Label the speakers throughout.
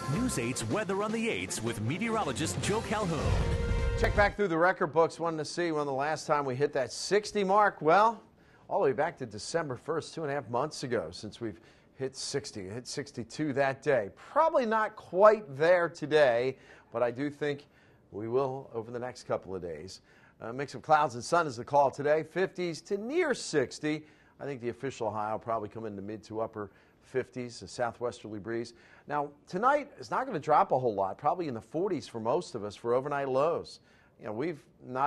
Speaker 1: News 8's Weather on the 8s with meteorologist Joe Calhoun.
Speaker 2: Check back through the record books, wanted to see when the last time we hit that 60 mark. Well, all the way back to December 1st, 2.5 months ago, since we've hit 60. Hit 62 that day. Probably not quite there today, but I do think we will over the next couple of days. A mix of clouds and sun is the call today. 50s to near 60. I think the official high will probably come into mid to upper 50s, a southwesterly breeze. Now, tonight is not going to drop a whole lot, probably in the 40s for most of us for overnight lows. You know, we've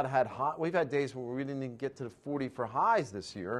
Speaker 2: had days where we didn't even get to the 40 for highs this year.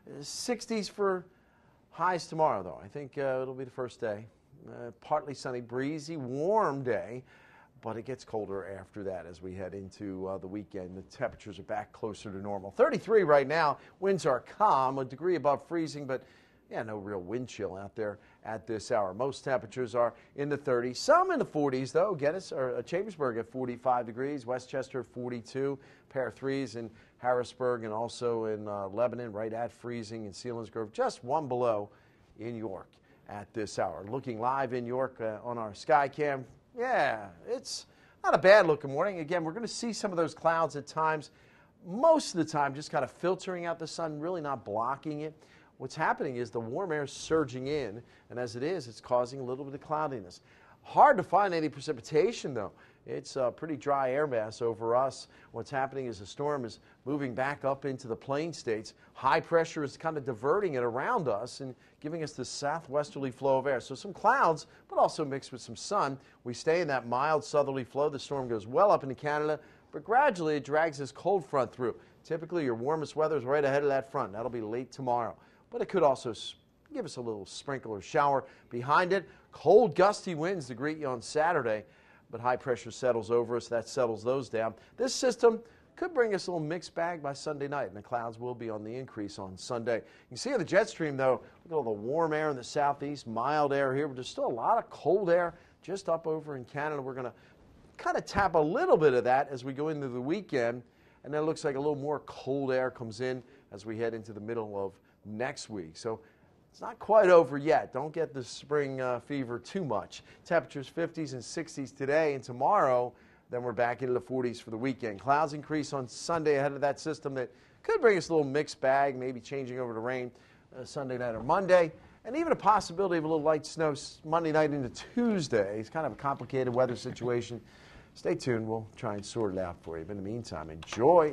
Speaker 2: 60s for highs tomorrow, though. I think it'll be the first day. Partly sunny, breezy, warm day, but it gets colder after that as we head into the weekend. The temperatures are back closer to normal. 33 right now. Winds are calm, a degree above freezing, but yeah, no real wind chill out there at this hour. Most temperatures are in the 30s, some in the 40s, though. Chambersburg at 45 degrees, Westchester 42, pair of threes in Harrisburg, and also in Lebanon, right at freezing, in Selinsgrove, just one below in York at this hour. Looking live in York on our Skycam, yeah, it's not a bad looking morning. Again, we're going to see some of those clouds at times, most of the time just kind of filtering out the sun, really not blocking it. What's happening is the warm air is surging in, and as it is, it's causing a little bit of cloudiness. Hard to find any precipitation, though. It's a pretty dry air mass over us. What's happening is the storm is moving back up into the plain states. High pressure is kind of diverting it around us and giving us this southwesterly flow of air. So some clouds, but also mixed with some sun. We stay in that mild southerly flow. The storm goes well up into Canada, but gradually it drags this cold front through. Typically, your warmest weather is right ahead of that front. That'll be late tomorrow. But it could also give us a little sprinkle or shower behind it. Cold, gusty winds to greet you on Saturday, but high pressure settles over us. That settles those down. This system could bring us a little mixed bag by Sunday night, and the clouds will be on the increase on Sunday. You can see on the jet stream, though, look at all the warm air in the southeast, mild air here, but there's still a lot of cold air just up over in Canada. We're going to kind of tap a little bit of that as we go into the weekend, and then it looks like a little more cold air comes in as we head into the middle of next week. So it's not quite over yet. Don't get the spring fever too much. Temperatures 50s and 60s today, and tomorrow then we're back into the 40s for the weekend. Clouds increase on Sunday ahead of that system that could bring us a little mixed bag, maybe changing over to rain Sunday night or Monday, and even a possibility of a little light snow Monday night into Tuesday. It's kind of a complicated weather situation. Stay tuned. We'll try and sort it out for you. But in the meantime, enjoy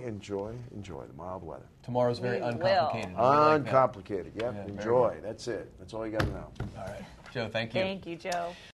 Speaker 2: the mild weather.
Speaker 3: Tomorrow's very uncomplicated.
Speaker 2: Uncomplicated. Yep.
Speaker 3: Yeah,
Speaker 2: enjoy. That's it. That's all you got to know.
Speaker 3: All right. Joe, thank you.
Speaker 4: Thank you, Joe.